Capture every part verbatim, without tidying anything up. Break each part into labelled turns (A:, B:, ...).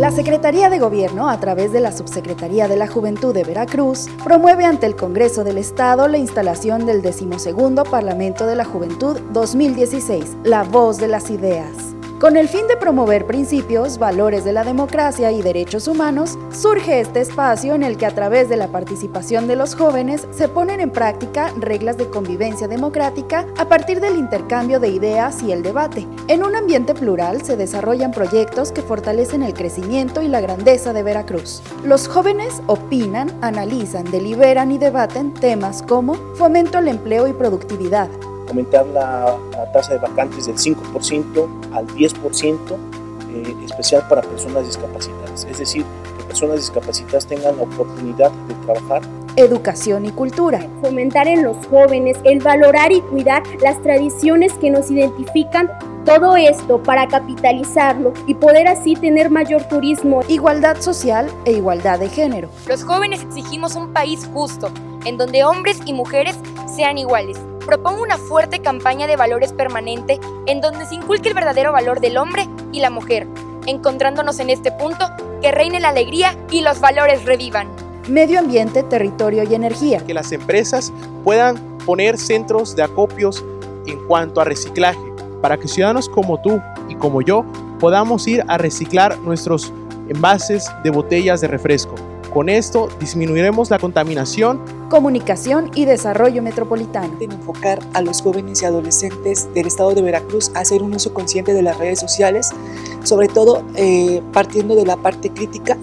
A: La Secretaría de Gobierno, a través de la Subsecretaría de la Juventud de Veracruz, promueve ante el Congreso del Estado la instalación del decimosegundo Parlamento de la Juventud dos mil dieciséis, La Voz de las Ideas. Con el fin de promover principios, valores de la democracia y derechos humanos, surge este espacio en el que a través de la participación de los jóvenes se ponen en práctica reglas de convivencia democrática a partir del intercambio de ideas y el debate. En un ambiente plural se desarrollan proyectos que fortalecen el crecimiento y la grandeza de Veracruz. Los jóvenes opinan, analizan, deliberan y debaten temas como fomento al empleo y productividad,
B: aumentar la, la tasa de vacantes del cinco por ciento al diez por ciento, eh, especial para personas discapacitadas, es decir, que personas discapacitadas tengan la oportunidad de trabajar.
A: Educación y cultura.
C: Fomentar en los jóvenes el valorar y cuidar las tradiciones que nos identifican, todo esto para capitalizarlo y poder así tener mayor turismo.
A: Igualdad social e igualdad de género.
D: Los jóvenes exigimos un país justo, en donde hombres y mujeres sean iguales. Propongo una fuerte campaña de valores permanente en donde se inculque el verdadero valor del hombre y la mujer, encontrándonos en este punto que reine la alegría y los valores revivan.
A: Medio ambiente, territorio y energía.
E: Que las empresas puedan poner centros de acopios en cuanto a reciclaje, para que ciudadanos como tú y como yo podamos ir a reciclar nuestros envases de botellas de refresco. Con esto disminuiremos la contaminación.
A: Comunicación y desarrollo metropolitano.
F: Enfocar a los jóvenes y adolescentes del estado de Veracruz a hacer un uso consciente de las redes sociales, sobre todo eh, partiendo de la parte crítica.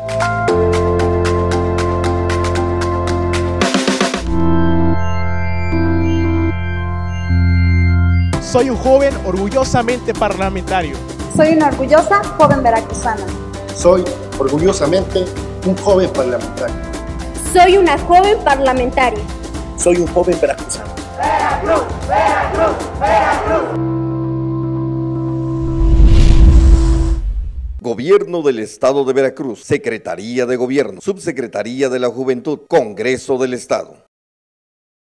E: Soy un joven orgullosamente parlamentario.
G: Soy una orgullosa joven veracruzana.
H: Soy orgullosamente un joven parlamentario.
C: Soy una joven parlamentaria.
B: Soy un joven veracruzano.
I: Veracruz, Veracruz, Veracruz.
J: Gobierno del Estado de Veracruz, Secretaría de Gobierno, Subsecretaría de la Juventud, Congreso del Estado.